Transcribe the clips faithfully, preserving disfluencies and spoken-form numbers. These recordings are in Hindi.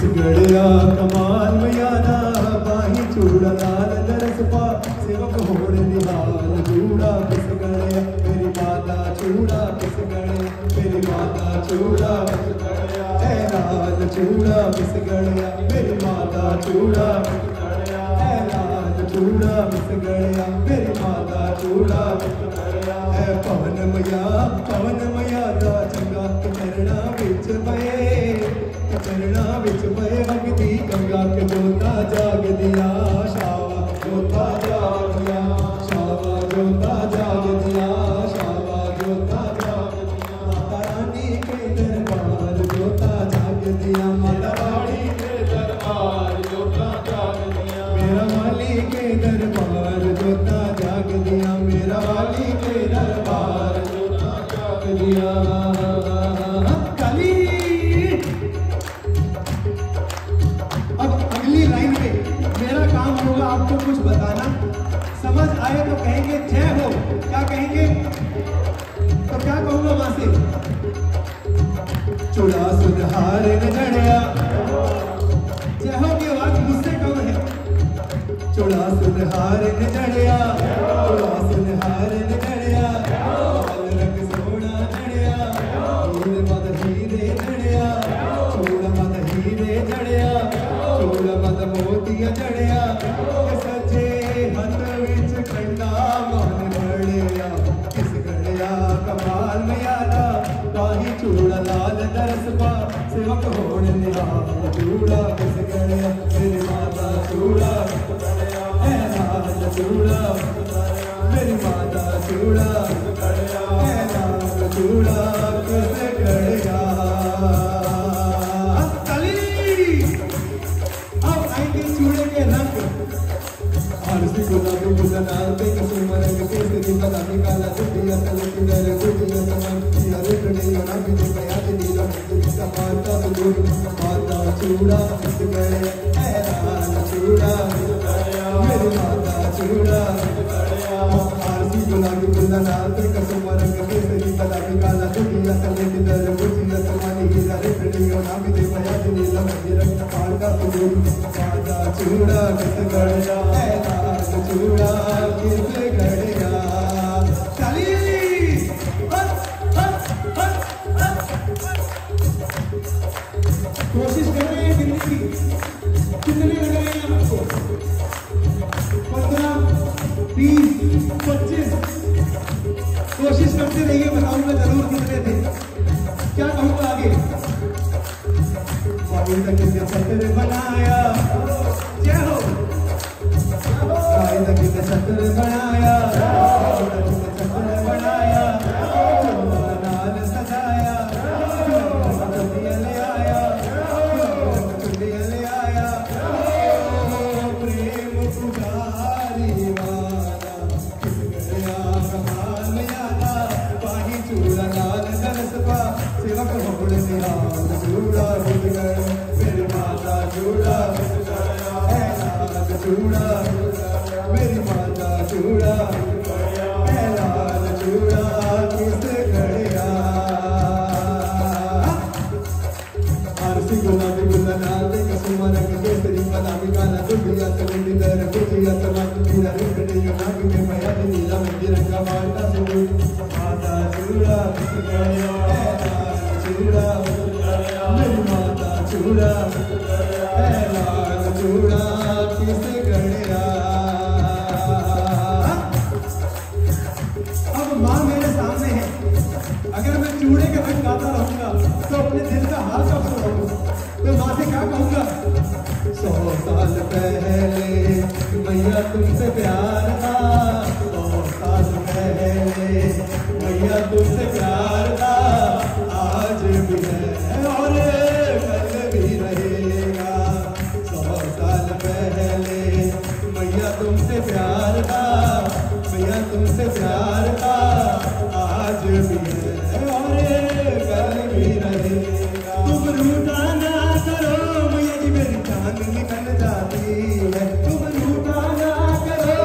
गड़िया कमाल मयादा बाही चूड़ा लाल दरस पा सेवक होड़ निहाल चूड़ा किस गड़िया मेरी माता चूड़ा किस गड़िया मेरी माता चूड़ा किस गड़िया ऐ लाल चूड़ा किस गड़िया मेरी माता चूड़ा किस गड़िया ऐ लाल चूड़ा किस गड़िया मेरी माता चूड़ा किस गड़िया ऐ पवन मया पवन मया दा चंगा के चरणा विच पए चरणा विच पए भगती गंगा के जोता जाग दिया शावा जोता जाग दिया शावा जोता जाग दिया शावा जोता जाग दिया माता रानी के दरबार जोता जाग दिया माता रानी के दरबार जोता जाग दिया मेरा वाली के दरबार जोता जाग दिया मेरा वाली के दरबार जोता जाग दिया आपको कुछ बताना समझ आए तो कहेंगे जय हो क्या कहेंगे तो क्या कहूंगा वहां से चूड़ा सुधार न जड़िया जय हो की आवाज मुझसे कम है चूड़ा सुधार न जड़िया चूड़ा सुधार न जड़िया रंग सोना जड़िया हीर मद हीरे जड़िया चूड़ा मद हीरे जड़िया चूड़ा मद मोतिया जड़िया सचे हथ विच कंडा मन बड़िया किस गड़िया कमाल मयादा बाही चूड़ा लाल दरस पा सेवक होड़ निहाल चूड़ा किस गड़िया मेरी माता चूड़ा ऐ लाल चूड़ा मेरी माता चूड़ा ऐ लाल चूड़ा किस गड़िया चूड़े के रंग आरसी गुलाबी गुलनार पे कसुम रंग केसरी बादामी काला दुनिया तलती दर दुनिया समान या रेखड़े ना भी दे गया नीला का माता दूर माता चूड़ा किस गड़िया ऐ लाल चूड़ा मेरी माता चूड़ा आरसी गुलाबी गुलनार पे कसुम रंग केसरी बादामी काला दुनिया तलती दर दुनिया समान या रेखड़े ना भी दे गया नीला रंग का माता दूर माता चूड़ा किस गड़िया ऐ लाल चूड़ा किस गड़िया चली कोशिश कर रहे हैं गिनने की कितने लग रहे हैं आपको पंद्रह बीस पच्चीस कोशिश करते रहिए बताऊंगा जरूर कितने थे क्या कहूंगा आगे सत्र बनाया जय हो सत्र बनाया सत्र बनाया लाल सजाया ले आया ले आया प्रेम पुजारी वाला किस गड़िया कमाल यादा बाही चूड़ा लाल दरस पा सेवक होड़ निहाल चूड़ा किस गड़िया मेरी माता चूड़ा ऐ लाल चूड़ा मेरी माता चूड़ा ऐ लाल चूड़ा किस गड़िया आरसी गुलाबी गुलनार पे कसुम रंग केसरी बादामी काला दुनिया तलती दर दुनिया समान हीरा रेखड़े ना भी दे गया नीला रंग का माता दूर माता चूड़ा किस गड़िया ऐ लाल चूड़ा मेरी माता चूड़ा ऐ लाल चूड़ा किस गड़िया अब माँ मेरे सामने है अगर मैं चूड़े के रंग गाता रहूंगा तो अपने दिल का हाल कब सुनाऊंगा तो माँ से क्या कहूंगा सौ साल पहले मैया तुमसे प्यार था सौ साल पहले मैया तुमसे प्यार था आज भी है और कल भी रहेगा सौ साल पहले मैया तुमसे प्यार था मैया तुमसे प्यार था आज भी है और कल भी रहेगा तुम रूठा ना करो मैया जी मेरी जान निकल जाती है तुम रूठा ना करो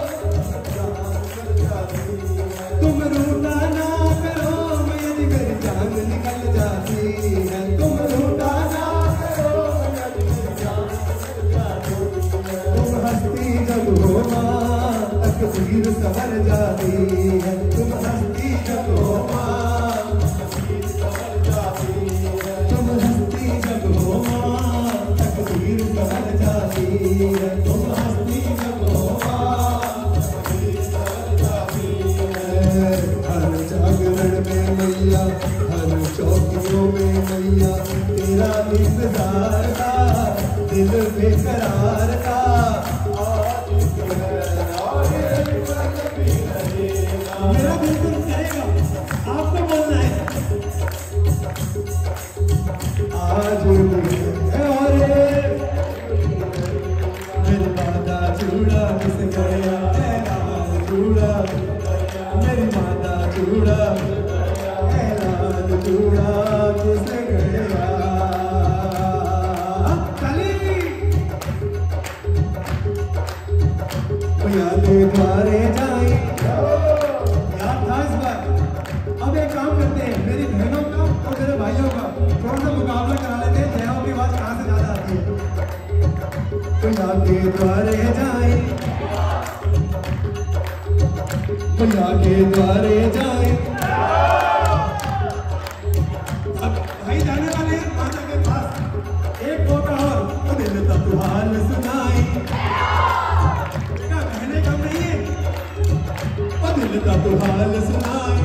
तुम रूठा ना करो मैया जी मेरी जान निकल जाती है तुम रूठा ना करो तकदीर संवर जाती है, तुम हंसती जब हो माँ, तुम हंसती जब हो माँ, तकदीर संवर जाती है, तुम हंसती जब हो माँ, तकदीर संवर जाती है। हर जागरण में मैया, हर चौकियों में मैया, तेरा इंतजार था, दिल बेकरार था। मेरा दिल तो करेगा, आपको बोलना है आज और मेरी माता चूड़ा किस गया, ऐलान चूड़ा, मेरी माता चूड़ा, ऐलान चूड़ा किस गया। यादें द्वारे जाए याद था इस बार। अब एक काम करते हैं, मेरी बहनों का और मेरे भाइयों का थोड़ा सा मुकाबला करा लेते हैं, जयाओं की आवाज कहाँ से ज्यादा आती है। तो यादें द्वारे जाए, तो यादें द्वारे जाए, अब भाई जाने वाले हैं माता के पास, एक मौका और तो दिल तब हाल सुनाई, दिल का तो हाल सुनाए।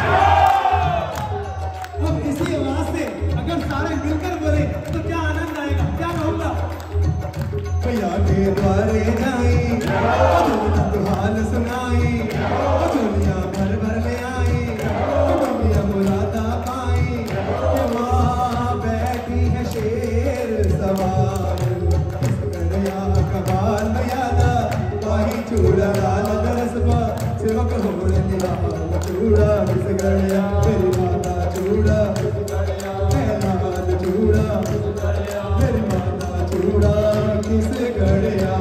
अब इसी आवाज से अगर सारे मिलकर बोले तो क्या आनंद आएगा, क्या कहूँगा। भैया के द्वारे जाई, दिल का तो हाल सुनाई, दुनिया भर भर ले आई, दुनिया मुरादा पाई, माँ बैठी है शेर सवार, कन्हैया कबाल मयादा, पाही चूड़ा लाल दरसबा, सेवक हो निहाल चूड़ा किस गया, मेरी माता चूड़ा ऐलान चूड़ा, मेरी माता चूड़ा किस गया।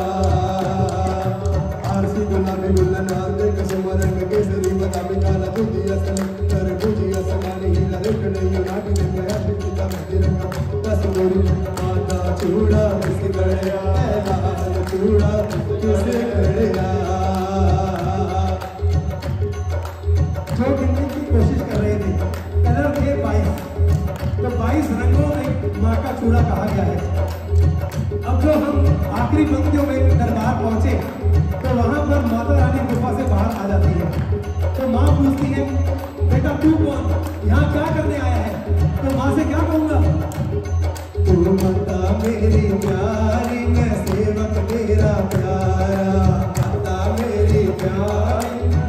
आरसी गुलाबी गुलनार देख सुमरंग केसरी बताबी काला दूधिया सन कर बुझिया समानी हीरा रुक नहीं नाक दे गया पिता मदिरंग बस गोरी माता चूड़ा किस गया, ऐलान चूड़ा किस गया। जो गिनने की कोशिश कर रहे थे, कलर थे बाईस, तो बाईस रंगों में माँ का चूड़ा कहा गया है। अब जो हम आखिरी पंक्तियों में दरबार पहुंचे तो वहां पर माता रानी गुफा से बाहर आ जाती है, तो माँ पूछती है बेटा तू कौन, यहाँ क्या करने आया है। तो माँ से क्या कहूँगा, तू माता मेरी प्यारी, मैं सेवक तेरा प्यारा, माता मेरी प्यारी,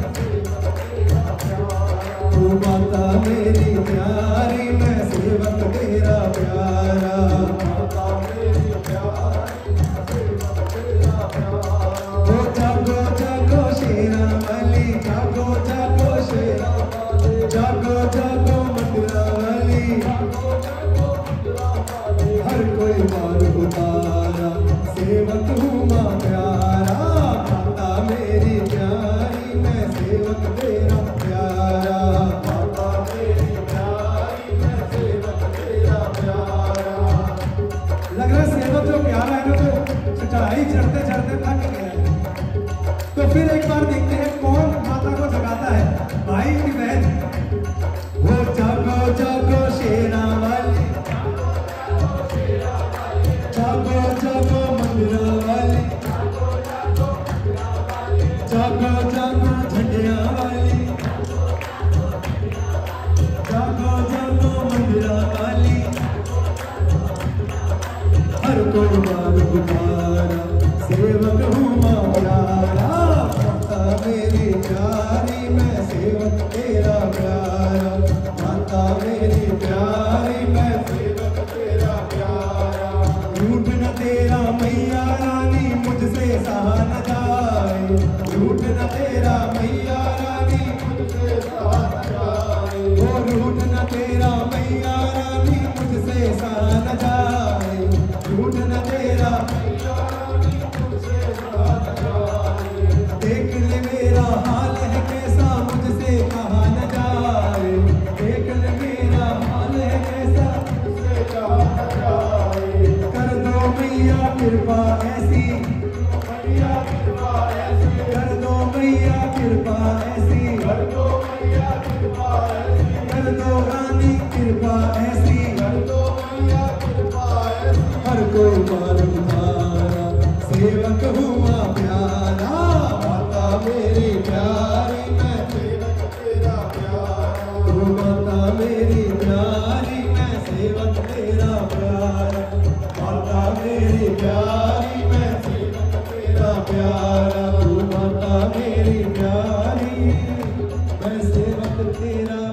माता मेरी प्यारी, मैं सेवक तेरा प्यारा, माता मेरी प्यारी, सेवक तेरा प्यारा। ओ जागो जागो शेरा वाली, जागो जागो शेरा वाली, जागो जागो मंदिरा वाली, जागो जागो मंदिरा वाली, हर कोई मार उतारा, सेवक हूँ माँ प्यारा, माता मेरी प्यारी, मैं सेवक तेरा प्यारा, माता मेरी प्यारी, मैं सेवक तेरा प्यारा। लग रहा है सेवक जो प्यारा है ना तो चढ़ाई चढ़ते चढ़ते थक गया है। तो फिर एक बार देखते हैं कौन माता को जगाता है, भाई की बहन। वो जागो जागो शेरा वाली, जागो जागो मंदिरा वाली, जागो जागो झंडिया वाली, जागो जागो मंदिरा वाली, हर कोई मार पुकारा, सेवक हूँ माँ प्यारा, माता मेरी प्यारी, मैं सेवक तेरा प्यारा, माता मेरी प्यारी, मैं सेवक तेरा प्यारा। झूठ न तेरा मैया रानी, मुझसे सहा न जाए, झूठ न तेरा मैया रानी, मुझसे सहा न जाए, वो झूठ न तेरा मैया रानी, मुझसे सहा न जाए, झूठ न तेरा मैया रानी, मुझसे सहा न जाए। देख ले मेरा हाल है कैसा, मुझसे कहा न जाए, देख ले मेरा हाल है कैसा, मुझसे कहा न जाए। कर दो मैया कृपा ऐसी, मैया कृपा ऐसी, कर दो मैया कृपा ऐसी, कर दो मैया कृपा ऐसी, कर दो रानी कृपा ऐसी, कर दो मैया कृपा ऐसी, हर कोई मार्ग धारा सेवक हुआ प्यारा। माता मेरी प्यारी मैं सेवक तेरा प्यारा, तू माता मेरी प्यारी मैं सेवक तेरा प्यारा। माता मेरी प्यारी मैं सेवक तेरा प्यारा। तू माता मेरी प्यारी मैं सेवक तेरा